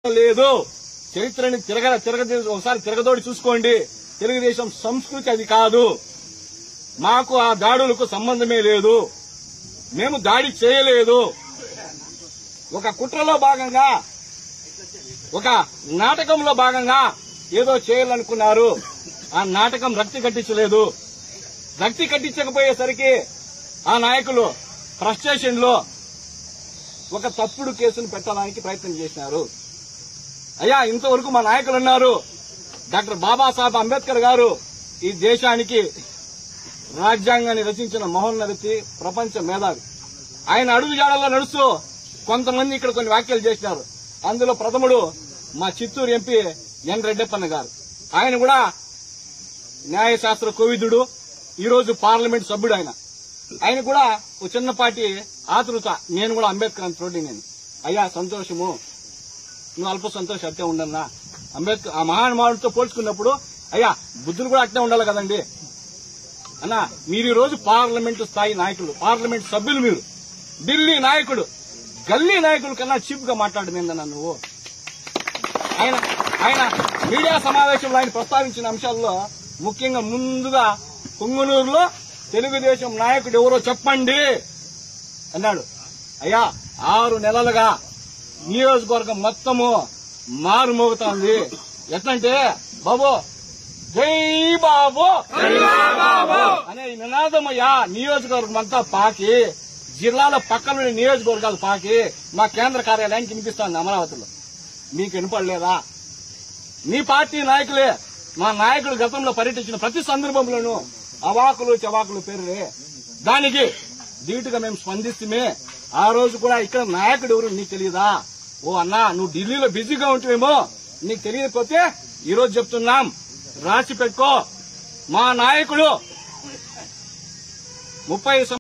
లేదు. చరిత్రని ఒకసారి తిరగదోడి చూసుకోండి. తెలుగుదేశం సంస్కృతి అది కాదు. మాకు ఆ దాడులకు సంబంధమే లేదు. మేము దాడి చేయలేదు. ఒక కుట్రలో భాగంగా, ఒక నాటకంలో భాగంగా ఏదో చేయాలనుకున్నారు. ఆ నాటకం రక్తి కట్టించలేదు. రక్తి కట్టించకపోయేసరికి ఆ నాయకులు ఫ్రస్ట్రేషన్ లో ఒక తప్పుడు కేసును పెట్టడానికి ప్రయత్నం చేసినారు. అయ్యా, ఇంతవరకు మా నాయకులు ఉన్నారు. డాక్టర్ బాబాసాహెబ్ అంబేద్కర్ గారు ఈ దేశానికి రాజ్యాంగాన్ని రచించిన మహోన్నత వ్యక్తి, ప్రపంచ మేధావి. ఆయన అడుగుజాడల్లో నడుస్తూ కొంతమంది ఇక్కడ కొన్ని వ్యాఖ్యలు చేసినారు. అందులో ప్రథముడు మా చిత్తూరు ఎంపీ ఎన్ రెడ్డప్పన్న గారు. ఆయన కూడా న్యాయశాస్త్ర కోవిదుడు, ఈరోజు పార్లమెంట్ సభ్యుడు. ఆయన కూడా ఒక చిన్నపాటి ఆతృత, నేను కూడా అంబేద్కర్ అని తోటి నేను. అయ్యా, సంతోషము, నువ్వు అల్ప సంతోషం అట్టే ఉండన్నా. అంబేద్కర్ ఆ మహానుభావుడితో పోల్చుకున్నప్పుడు అయ్యా బుద్ధులు కూడా అట్టే ఉండాలి కదండి అన్నా. మీరు ఈ రోజు పార్లమెంటు స్థాయి నాయకులు, పార్లమెంట్ సభ్యులు. మీరు ఢిల్లీ నాయకుడు, గల్లీ నాయకుల కన్నా చీప్ గా మాట్లాడమేందన్నా నువ్వు. ఆయన మీడియా సమావేశంలో ఆయన ప్రస్తావించిన అంశాల్లో ముఖ్యంగా ముందుగా పుంగనూరులో తెలుగుదేశం నాయకుడు ఎవరో చెప్పండి అన్నాడు. అయ్యా, 6 నెలలుగా నియోజకవర్గం మొత్తము మారుమోగుతోంది. ఎట్లంటే బాబు జై బాబు అనే నినాదమయ్యా నియోజకవర్గం అంతా పాకి, జిల్లాలో పక్కన నియోజకవర్గాలు పాకి మా కేంద్ర కార్యాలయానికి వినిపిస్తోంది అమరావతిలో. మీకు వినపడలేదా? మీ పార్టీ నాయకులే, మా నాయకులు గతంలో పర్యటించిన ప్రతి సందర్భంలోనూ అవాకులు చవాకులు పేరులే. దానికి ధీటుగా మేము స్పందిస్తమే. ఆ రోజు కూడా ఇక్కడ నాయకుడు ఎవరు నీకు తెలియదా? ఓ అన్నా, నువ్వు ఢిల్లీలో బిజీగా ఉంటేమో నీకు తెలియకపోతే ఈ రోజు చెప్తున్నాం, రాసి పెట్టుకో. మా నాయకుడు 30